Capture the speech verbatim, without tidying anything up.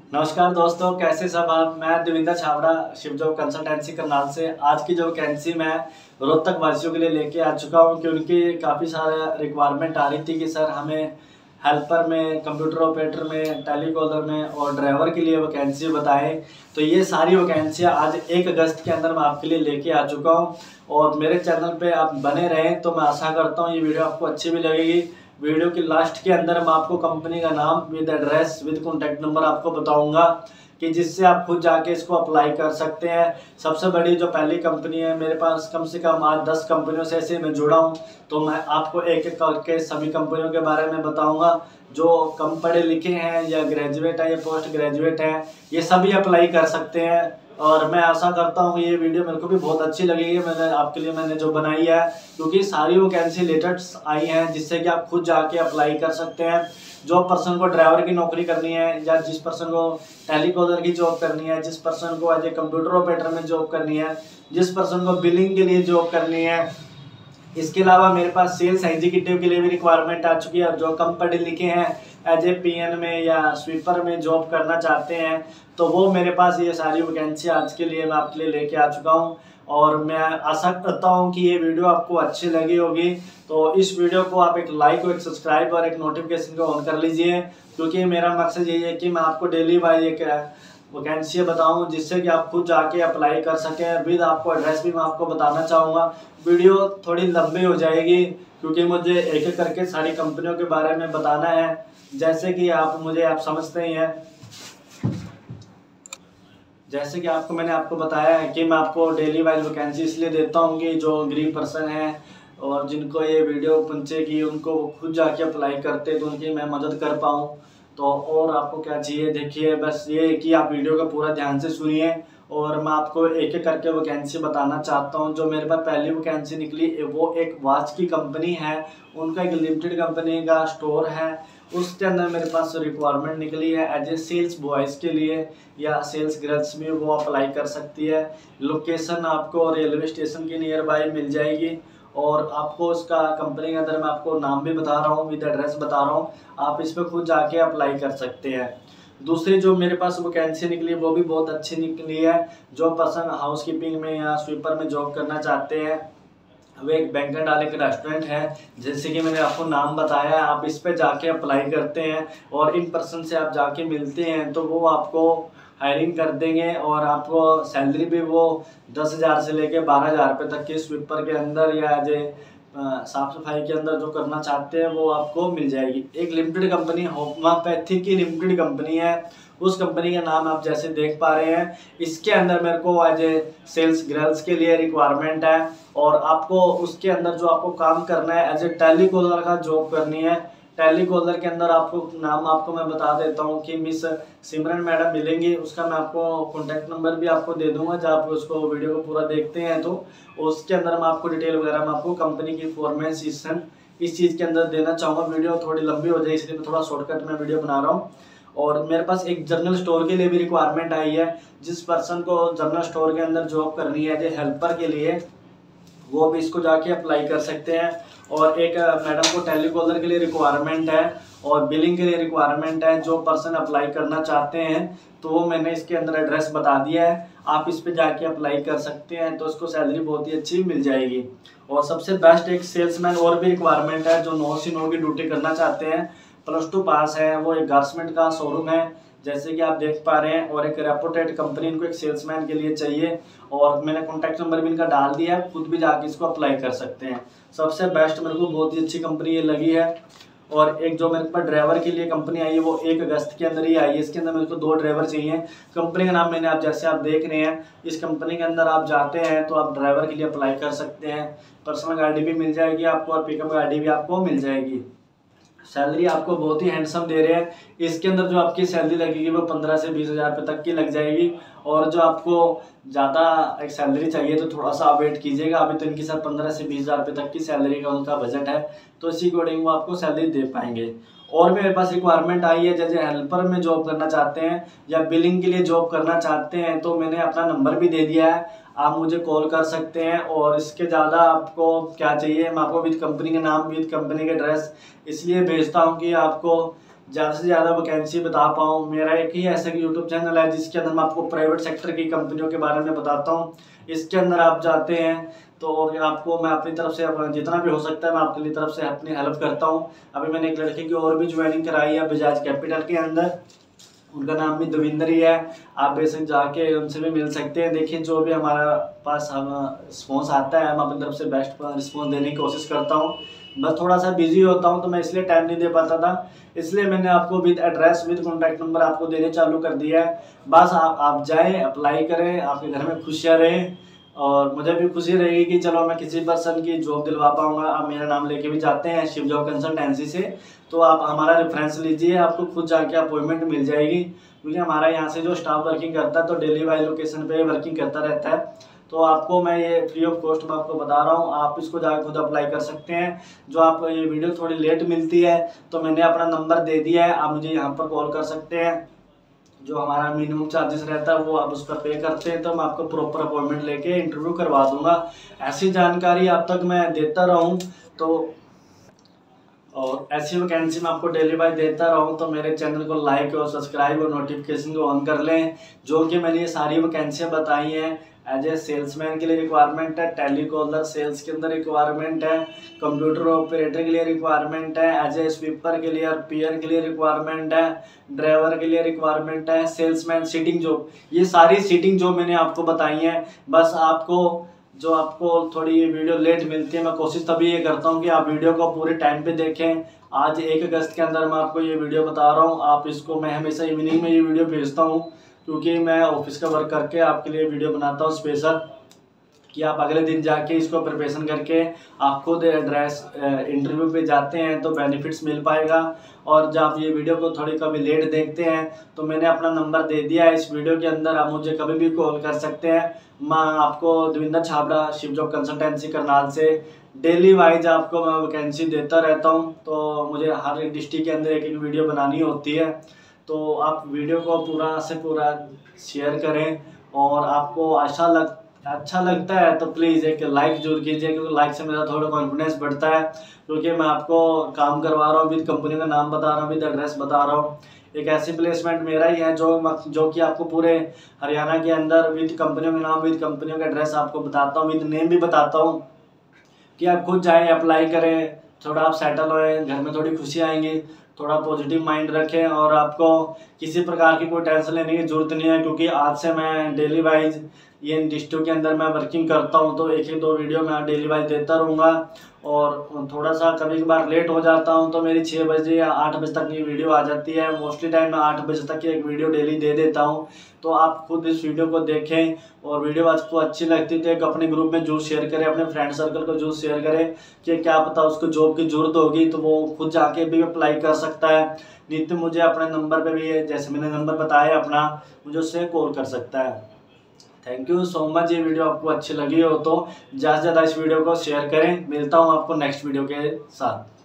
नमस्कार दोस्तों, कैसे सब आप। मैं देविंदर छाबड़ा शिव जॉब कंसल्टेंसी करनाल से आज की जो वैकेंसी मैं रोहतक वासियों के लिए लेके आ चुका हूं कि उनकी काफ़ी सारा रिक्वायरमेंट आ रही थी कि सर हमें हेल्पर में, कंप्यूटर ऑपरेटर में, टेलीकॉलर में और ड्राइवर के लिए वैकेंसी बताएं। तो ये सारी वैकेंसियाँ आज एक अगस्त के अंदर मैं आपके लिए लेके आ चुका हूँ और मेरे चैनल पे आप बने रहें। तो मैं आशा करता हूँ ये वीडियो आपको अच्छी भी लगेगी। वीडियो के लास्ट के अंदर मैं आपको कंपनी का नाम with address with contact number आपको बताऊंगा कि जिससे आप खुद जाके इसको अप्लाई कर सकते हैं। सबसे बड़ी जो पहली कंपनी है, मेरे पास कम से कम आज दस कंपनियों से ऐसे मैं जुड़ा हूं, तो मैं आपको एक एक करके सभी कंपनियों के बारे में बताऊंगा। जो कम पढ़े लिखे हैं या ग्रेजुएट हैं या पोस्ट ग्रेजुएट हैं, ये सभी अप्लाई कर सकते हैं। और मैं आशा करता हूँ ये वीडियो मेरे को भी बहुत अच्छी लगेगी। मैंने आपके लिए मैंने जो बनाई है, क्योंकि सारी वैकेंसी लेटेस्ट आई हैं जिससे कि आप खुद जाके अप्लाई कर सकते हैं। जो पर्सन को ड्राइवर की नौकरी करनी है या जिस पर्सन को टेलीकॉलर की जॉब करनी है, जिस पर्सन को एज ए कंप्यूटर ऑपरेटर में जॉब करनी है, जिस पर्सन को बिलिंग के लिए जॉब करनी है। इसके अलावा मेरे पास सेल्स एग्जीक्यूटिव के लिए भी रिक्वायरमेंट आ चुकी है। और जो कम पढ़े लिखे हैं एज ए पीएन में या स्वीपर में जॉब करना चाहते हैं, तो वो मेरे पास ये सारी वैकेंसी आज के लिए मैं आपके लिए लेके आ चुका हूँ। और मैं आशा करता हूँ कि ये वीडियो आपको अच्छी लगी होगी। तो इस वीडियो को आप एक लाइक और एक सब्सक्राइब और एक नोटिफिकेशन को ऑन कर लीजिए, क्योंकि मेरा मकसद यही है कि मैं आपको डेली वाइज एक वैकेंसी बताऊं जिससे कि आप खुद जाके अप्लाई कर सकें। विद आपको एड्रेस भी मैं आपको बताना चाहूँगा। वीडियो थोड़ी लंबी हो जाएगी क्योंकि मुझे एक एक करके सारी कंपनियों के बारे में बताना है। जैसे कि आप मुझे आप समझते ही हैं, जैसे कि आपको मैंने आपको बताया है कि मैं आपको डेली वाइज वैकेंसी इसलिए देता हूँ कि जो गरीब पर्सन है और जिनको ये वीडियो पहुँचेगी उनको खुद जाके अप्लाई करते तो उनकी मैं मदद कर पाऊँ। तो और आपको क्या चाहिए, देखिए बस ये कि आप वीडियो का पूरा ध्यान से सुनिए और मैं आपको एक एक करके वैकेंसी बताना चाहता हूँ। जो मेरे पास पहली वैकेंसी निकली वो एक वॉच की कंपनी है, उनका एक लिमिटेड कंपनी का स्टोर है। उसके अंदर मेरे पास रिक्वायरमेंट निकली है एज ए सेल्स बॉयज़ के लिए या सेल्स गर्ल्स में वो अप्लाई कर सकती है। लोकेशन आपको रेलवे स्टेशन के नियर बाय मिल जाएगी और आपको उसका कंपनी के अंदर मैं आपको नाम भी बता रहा हूँ, विद एड्रेस बता रहा हूँ, आप इस पर खुद जाके अप्लाई कर सकते हैं। दूसरी जो मेरे पास वैकेंसी निकली वो भी बहुत अच्छी निकली है। जो पर्सन हाउस कीपिंग में या स्वीपर में जॉब करना चाहते हैं, वो एक बैंकेट वाले का रेस्टोरेंट है, जैसे कि मैंने आपको नाम बताया है, आप इस पे जाके अप्लाई करते हैं और इन पर्सन से आप जाके मिलते हैं तो वो आपको हायरिंग कर देंगे और आपको सैलरी भी वो दस हज़ार से लेके बारह हज़ार रुपये तक के स्वीपर के अंदर या एज ए साफ सफाई के अंदर जो करना चाहते हैं वो आपको मिल जाएगी। एक लिमिटेड कंपनी होम्योपैथी की लिमिटेड कंपनी है, उस कंपनी का नाम आप जैसे देख पा रहे हैं। इसके अंदर मेरे को एज ए सेल्स गर्ल्स के लिए रिक्वायरमेंट है और आपको उसके अंदर जो आपको काम करना है एज ए टेलीकॉलर का जॉब करनी है। टेलीकॉलर के अंदर आपको नाम आपको मैं बता देता हूँ कि मिस सिमरन मैडम मिलेंगी, उसका मैं आपको कॉन्टैक्ट नंबर भी आपको दे दूंगा जब आप उसको वीडियो को पूरा देखते हैं तो उसके अंदर मैं आपको डिटेल वगैरह मैं आपको कंपनी की फॉर्मेशन इस चीज़ के अंदर देना चाहूँगा। वीडियो थोड़ी लंबी हो जाए इसलिए मैं थोड़ा शॉर्टकट में वीडियो बना रहा हूँ। और मेरे पास एक जनरल स्टोर के लिए भी रिक्वायरमेंट आई है। जिस पर्सन को जनरल स्टोर के अंदर जॉब करनी है एज हेल्पर के लिए, वो भी इसको जाके अप्लाई कर सकते हैं। और एक मैडम को टेलीकॉलर के लिए रिक्वायरमेंट है और बिलिंग के लिए रिक्वायरमेंट है। जो पर्सन अप्लाई करना चाहते हैं तो वो मैंने इसके अंदर एड्रेस बता दिया है, आप इस पे जाके अप्लाई कर सकते हैं तो उसको सैलरी बहुत ही अच्छी मिल जाएगी। और सबसे बेस्ट एक सेल्समैन और भी रिक्वायरमेंट है जो नौ से नौ की ड्यूटी करना चाहते हैं, प्लस टू पास है, वो एक गारमेंट का शोरूम है जैसे कि आप देख पा रहे हैं और एक रेपुटेड कंपनी इनको एक सेल्समैन के लिए चाहिए। और मैंने कॉन्टैक्ट नंबर भी इनका डाल दिया है, खुद भी जाके इसको अप्लाई कर सकते हैं। सबसे बेस्ट मेरे को बहुत ही अच्छी कंपनी ये लगी है। और एक जो मेरे पास ड्राइवर के लिए कंपनी आई है वो एक अगस्त के अंदर ही आई है। इसके अंदर मेरे को दो ड्राइवर चाहिए। कंपनी का नाम मैंने आप जैसे आप देख रहे हैं, इस कंपनी के अंदर आप जाते हैं तो आप ड्राइवर के लिए अप्लाई कर सकते हैं। पर्सनल गाड़ी भी मिल जाएगी आपको और पिकअप गाड़ी भी आपको मिल जाएगी। सैलरी आपको बहुत ही हैंडसम दे रहे हैं। इसके अंदर जो आपकी सैलरी लगेगी वो पंद्रह से बीस हज़ार रुपये तक की लग जाएगी। और जो आपको ज़्यादा एक सैलरी चाहिए तो थोड़ा सा वेट कीजिएगा। अभी तो इनकी सर पंद्रह से बीस हज़ार रुपये तक की सैलरी का उनका बजट है, तो इसी अकॉर्डिंग वो आपको सैलरी दे पाएंगे। और भी मेरे पास रिक्वायरमेंट आई है, जैसे हेल्पर में जॉब करना चाहते हैं या बिलिंग के लिए जॉब करना चाहते हैं तो मैंने अपना नंबर भी दे दिया है, आप मुझे कॉल कर सकते हैं। और इसके ज़्यादा आपको क्या चाहिए, मैं आपको विद कंपनी का नाम, विद कंपनी का एड्रेस इसलिए भेजता हूँ कि आपको ज़्यादा से ज़्यादा वैकेंसी बता पाऊँ। मेरा एक ही ऐसा यूट्यूब चैनल है जिसके अंदर मैं आपको प्राइवेट सेक्टर की कंपनियों के बारे में बताता हूँ। इसके अंदर आप जाते हैं तो आपको मैं अपनी तरफ से जितना भी हो सकता है मैं आपकी तरफ से अपनी हेल्प करता हूँ। अभी मैंने एक लड़के की और भी ज्वाइनिंग कराई है बजाज कैपिटल के अंदर, उनका नाम भी दविंदर ही है। आप बेशक जाके उनसे भी मिल सकते हैं। देखिए जो भी हमारा पास हम रिस्पॉन्स आता है हम अपनी तरफ से बेस्ट रिस्पॉन्स देने की कोशिश करता हूँ। बस थोड़ा सा बिजी होता हूँ तो मैं इसलिए टाइम नहीं दे पाता था, इसलिए मैंने आपको with address with contact number आपको देने चालू कर दिया है। बस आप आप जाएँ, अप्लाई करें, आपके घर में खुशियाँ रहें और मुझे भी खुशी रहेगी कि चलो मैं किसी पर्सन की जॉब दिलवा पाऊंगा। आप मेरा नाम लेके भी जाते हैं शिव जॉब कंसल्टेंसी से तो आप हमारा रेफरेंस लीजिए, आपको खुद जाके अपॉइंटमेंट मिल जाएगी। क्योंकि हमारा यहाँ से जो स्टाफ वर्किंग करता है तो डेली वाइज लोकेशन पे वर्किंग करता रहता है। तो आपको मैं ये फ्री ऑफ कॉस्ट मैं आपको बता रहा हूँ, आप इसको जाकर खुद अप्लाई कर सकते हैं। जो आपको ये वीडियो थोड़ी लेट मिलती है तो मैंने अपना नंबर दे दिया है, आप मुझे यहाँ पर कॉल कर सकते हैं। जो हमारा मिनिमम चार्जेस रहता है वो आप उस पर पे करते हैं तो मैं आपको प्रॉपर अपॉइंटमेंट लेके इंटरव्यू करवा दूंगा। ऐसी जानकारी अब तक मैं देता रहूं तो और ऐसी वैकेंसी मैं आपको डेली वाइज देता रहूं तो मेरे चैनल को लाइक और सब्सक्राइब और नोटिफिकेशन को ऑन कर लें। जो कि मैंने ये सारी वैकेंसियाँ बताई हैं एज ए सेल्समैन के लिए रिक्वायरमेंट है, टेलीकॉलर सेल्स के अंदर रिक्वायरमेंट है, कंप्यूटर ऑपरेटर के लिए रिक्वायरमेंट है, एज ए स्वीपर के लिए और पीयर के लिए रिक्वायरमेंट है, ड्राइवर के लिए रिक्वायरमेंट है, सेल्समैन सीटिंग जॉब, ये सारी सीटिंग जॉब मैंने आपको बताई हैं। बस आपको जो आपको थोड़ी ये वीडियो लेट मिलती है मैं कोशिश तभी ये करता हूँ कि आप वीडियो को पूरे टाइम पे देखें। आज एक अगस्त के अंदर मैं आपको ये वीडियो बता रहा हूँ, आप इसको मैं हमेशा इवनिंग में ये वीडियो भेजता हूँ क्योंकि मैं ऑफिस का वर्क करके आपके लिए वीडियो बनाता हूँ स्पेशल कि आप अगले दिन जाके इसको प्रिपरेशन करके आप खुद एड्रेस इंटरव्यू पे जाते हैं तो बेनिफिट्स मिल पाएगा। और जब आप ये वीडियो को थोड़ी कभी लेट देखते हैं तो मैंने अपना नंबर दे दिया है इस वीडियो के अंदर, आप मुझे कभी भी कॉल कर सकते हैं। मैं आपको दविंदर छाबड़ा शिव जॉब कंसल्टेंसी करनाल से डेली वाइज आपको मैं वैकेंसी देता रहता हूँ। तो मुझे हर एक डिस्ट्रिक्ट के अंदर एक एक वीडियो बनानी होती है तो आप वीडियो को पूरा से पूरा शेयर करें और आपको अच्छा लग अच्छा लगता है तो प्लीज़ एक लाइक जरूर कीजिए क्योंकि लाइक से मेरा थोड़ा कॉन्फिडेंस बढ़ता है। क्योंकि मैं आपको काम करवा रहा हूँ, विद कंपनी का नाम बता रहा हूँ, विद एड्रेस बता रहा हूँ। एक ऐसी प्लेसमेंट मेरा ही है जो जो कि आपको पूरे हरियाणा के अंदर विद कंपनियों के नाम, विद कंपनियों का एड्रेस आपको बताता हूँ, विद नेम भी बताता हूँ कि आप खुद जाएँ, अप्लाई करें, थोड़ा आप सेटल होएं, घर में थोड़ी खुशी आएंगी, थोड़ा पॉजिटिव माइंड रखें और आपको किसी प्रकार की कोई टेंशन लेने की ज़रूरत नहीं है। क्योंकि आज से मैं डेली वाइज ये डिस्ट्रिक्ट के अंदर मैं वर्किंग करता हूं तो एक एक दो वीडियो मैं डेली वाइज देता रहूँगा। और थोड़ा सा कभी कभार लेट हो जाता हूं तो मेरी छः बजे या आठ बजे तक ये वीडियो आ जाती है। मोस्टली टाइम मैं आठ बजे तक की एक वीडियो डेली दे देता हूं। तो आप खुद इस वीडियो को देखें और वीडियो आपको अच्छी लगती तो एक अपने ग्रुप में जरूर शेयर करें, अपने फ्रेंड सर्कल को जरूर शेयर करें कि क्या पता उसको जॉब की ज़रूरत होगी तो वो खुद जाके भी अप्लाई कर सकता है। नहीं तो मुझे अपने नंबर पे भी जैसे मैंने नंबर बताया अपना, मुझे उससे कॉल कर सकता है। Thank you so much. ये वीडियो आपको अच्छी लगी हो तो ज़्यादा से ज़्यादा इस वीडियो को शेयर करें। मिलता हूँ आपको नेक्स्ट वीडियो के साथ।